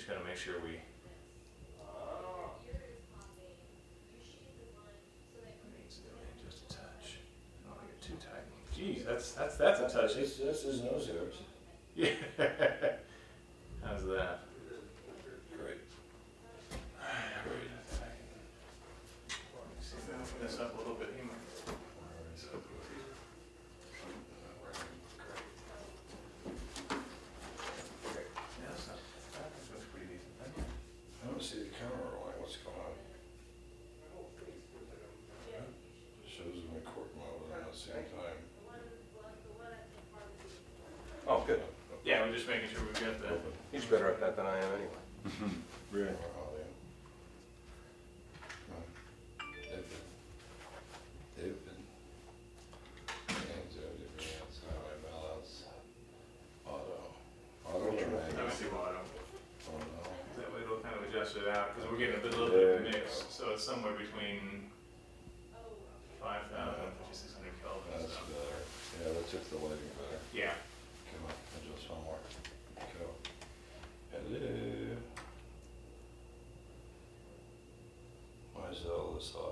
gotta make sure we. Just a touch. I don't want to get too tight. Geez, that's a touch. That's his nose hairs. Yeah. How's that? Great. Great. Let me see if I can open this up a little bit. I don't see the camera rolling. What's going on? It shows in record mode at the same time. Oh, good. Yeah, we're just making sure we've got the. He's better at that than I am anyway. Right. Let me see auto. That way it'll kind of adjust it out because we're getting a little bit of a mix. So it's somewhere between 5,000 and 5,600 Kelvin. That's So. better. Yeah, that took the lighting better. Yeah. Come on, adjust one more. Go. Hello. Why is all this off?